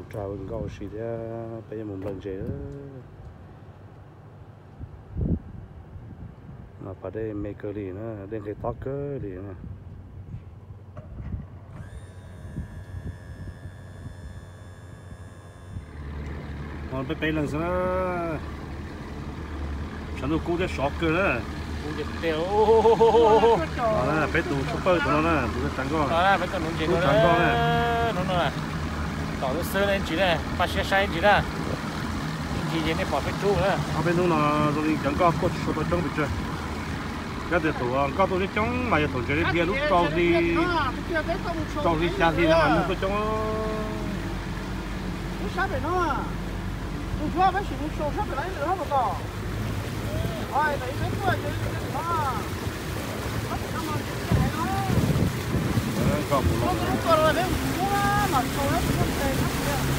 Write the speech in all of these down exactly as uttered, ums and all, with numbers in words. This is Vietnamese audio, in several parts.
trào gạo xí ra bây giờ một lần chế mà phải đây maker đi nữa đến cái talker đi nữa còn bây bây lần nữa chẳng được cố để shocker nữa cú giật tiêu đó bây tụ super tụi nó nè tụi nó trắng con đó là bây giờ nó chỉ nó trắng con nè nó nó tỏ nó sơ lên chỉ này ba xe sai chỉ là chỉ gì này bỏ cái chú nữa ở bênนู้นlà rồi chẳng có có số tôi trong bị chơi cái điều tụ có tôi cái trong mà tụ chơi cái lúc trâu thì trâu thì xa thì nó nó có trong nó sát về nó nó cho mấy chuyện số sát về lấy nữa không có ai đấy mấy người chơi nó nó nó mà cái nó có nó nó còn là đấy nó mà số nó cũng thế nó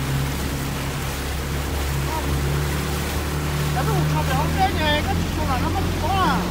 cái nó không phải không cái này cái số là nó mất có à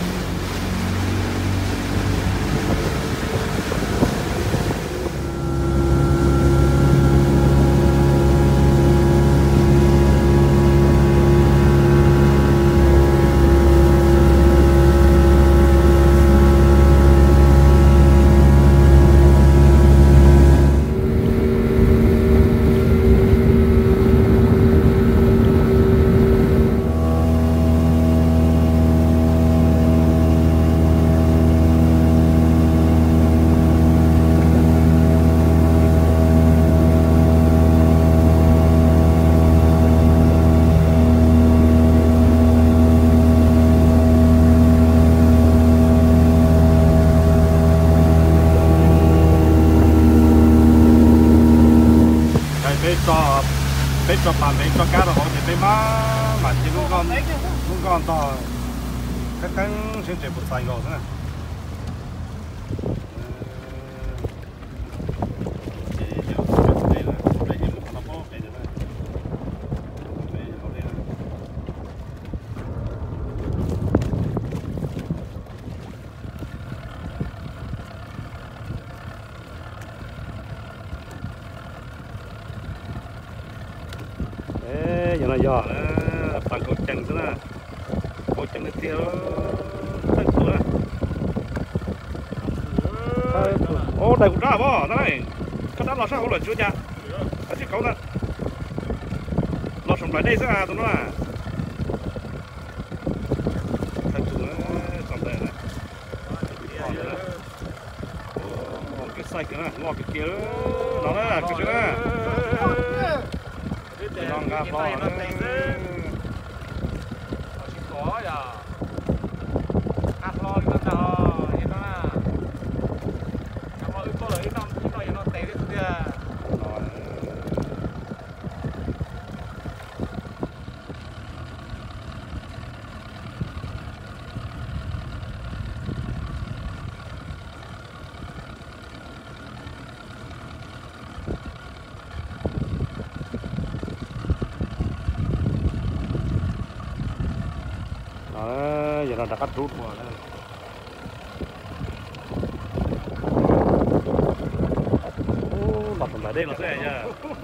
bây giờ bạn bây giờ cá rồi họ thì bây má mà chỉ cũng còn cũng còn to cái cái sẽ chỉ một vài rồi nữa giờ này giờ bằng cổ chân thế này cổ chân nó tiêu thật sự này ô đây cũng ra bỏ đây cái đó là sao không là chưa cha ở chiếc cấu này nó sống lại đây sẽ à tụi nó là thật sự nó sống đây này cái sai cái này ngọt cái kia nó là cái chỗ này nó ngã bỏ nó chỉ có à ác lo đi con tàu như nó là nó mà có lợi năm chỉ nói nó tệ đấy thôi à giờ là đã cắt rút rồi đấy. Ô, mặt lại đây là thế nha.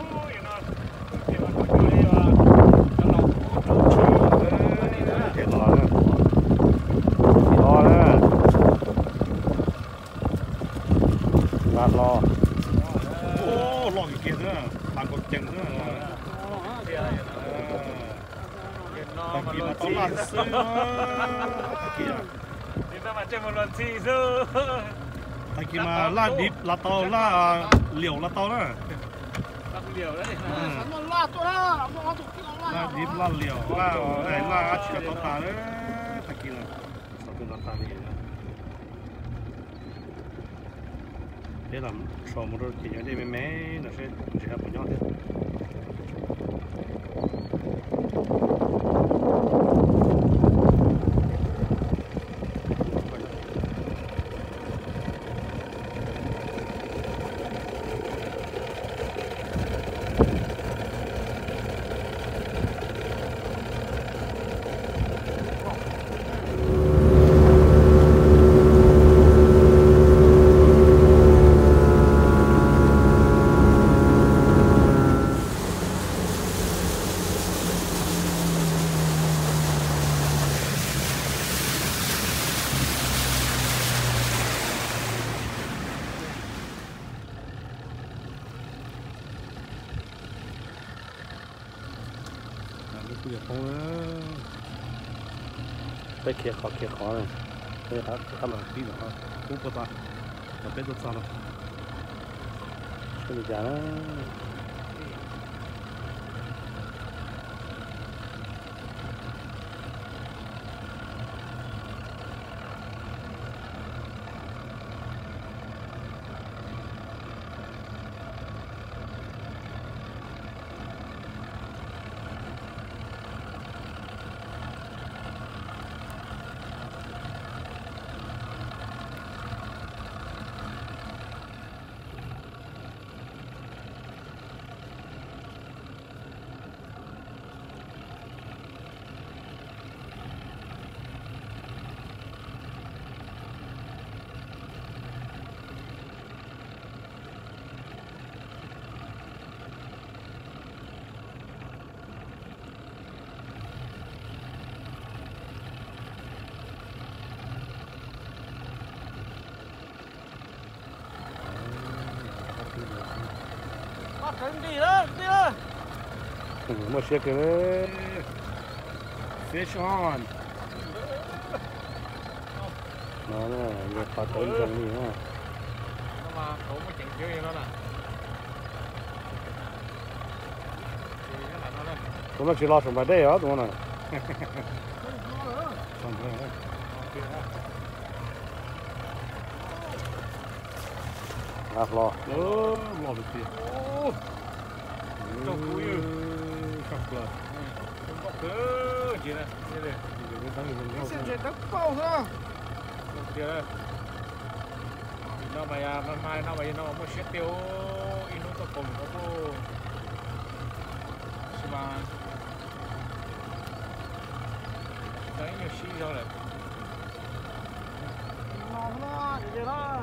Lo. Ô, lo cái kia nữa, bằng cột chân nữa. Tapi là tao làm sao? Thì ta mà chơi một lần gì chứ? Tại vì mà là điệp là tao là liều là tao đó. Là liều đấy. nó la tôi đó, là điệp là liều là này là chỉ là tao ta đấy. Tại vì là sao tôi làm ta đi? Thế là sau một đôi khi nhớ đi mấy mấy nó sẽ chỉ là một nhau thế. giờ không nữa phải kia khó kia khó này đây là cái là tí nữa cũng có ta là biết được sao đâu cái gì đó đi đó, đi đó. Mà xe cái fish on. Nó nè, người ta tới trong đi ha. Nó mà cũng có chuyện kiểu gì đó nè. Cũng là chỉ lo xong bài đây á, đúng không nào? Xong rồi. À, lo. Ô, lo được tiền. Trong cúi ư. Sắp rồi. Không có cứ chị này. Đây này. Cái xe chạy tốc bao ha. Không kia đây. Nó mày à, mai nó mày nó mua xe tiêu. Inu to cùng có cô. Mà đấy nhiều xí rồi này. Nó nó để để đó.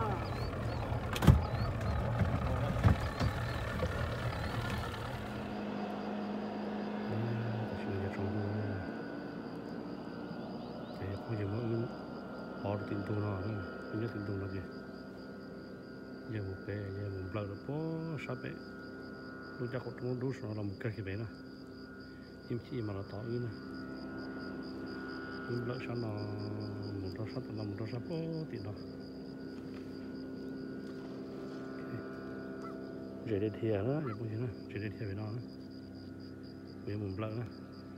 Họ được tin tung nó nữa, nhớ tin tung nó kìa. Giờ một bé, giờ một lần đó bó sắp bé. Lúc chắc có trúng đút nó là một cái cái bé nè. Im chỉ mà nó to như này. Nhưng lợi sao nó một đôi sắp là một đôi sắp bó tiền đó. Rễ đến thìa đó, giờ bố gì nữa, rễ đến thìa về nó nữa. Bây giờ một lần nữa.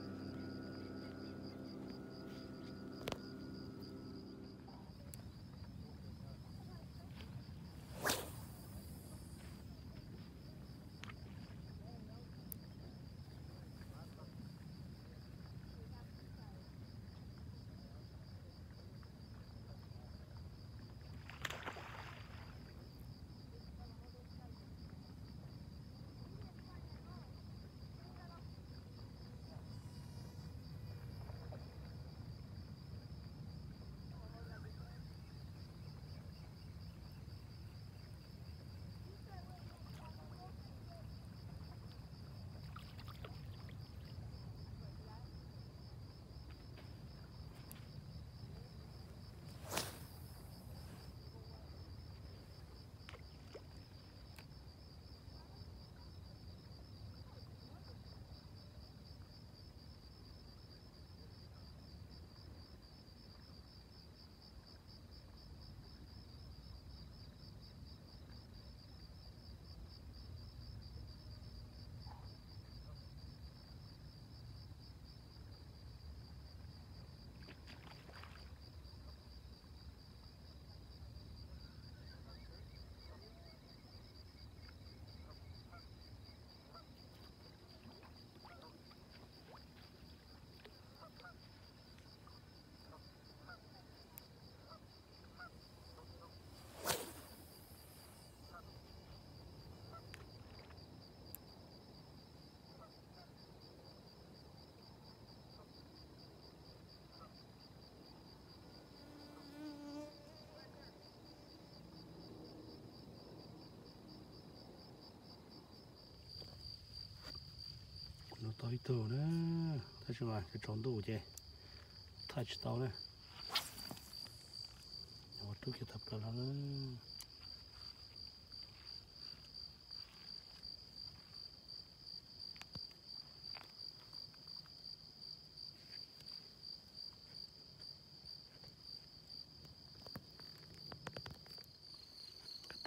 Nó tới từ nữa, thấy chưa cái tròn đủ chứ, touch tao nữa, nhưng mà trước khi tập là nó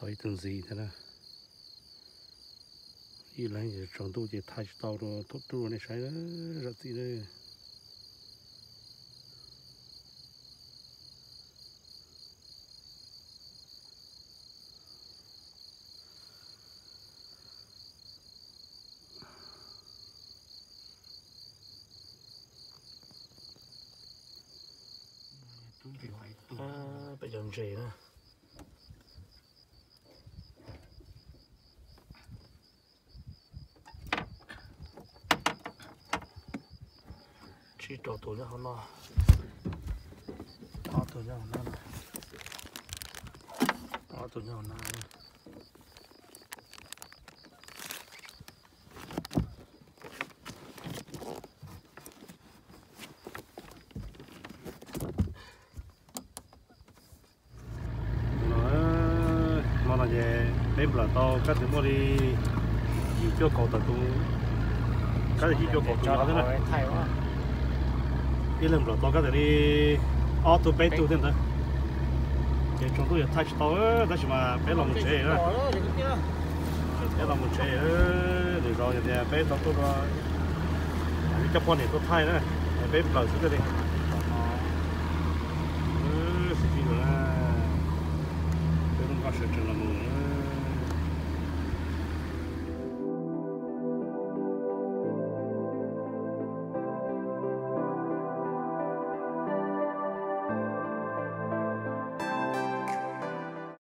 khỏi từng gì thế nào ý là giờ chọn tu chỉ thay tàu rồi tốt tu này sai đó rất gì đấy à bây giờ gì nữa chỉ cho tụi nó không lo nó tụi nó không lo nó tụi nó không lo nó là gì bên là to các thứ mua đi chỉ cho cầu tập trung các thứ chỉ cho cầu tập trung đó thay quá cái lần rồi to các thứ đi auto bay tu thế đó thì chúng tôi thay tàu đó chỉ mà bé làm một chế đó bé làm một chế để rồi thì bé tàu tôi rồi cái chấp quan này tôi thay đó bé bờ xuống đây ừ xí nữa bé không có sự chừng là mù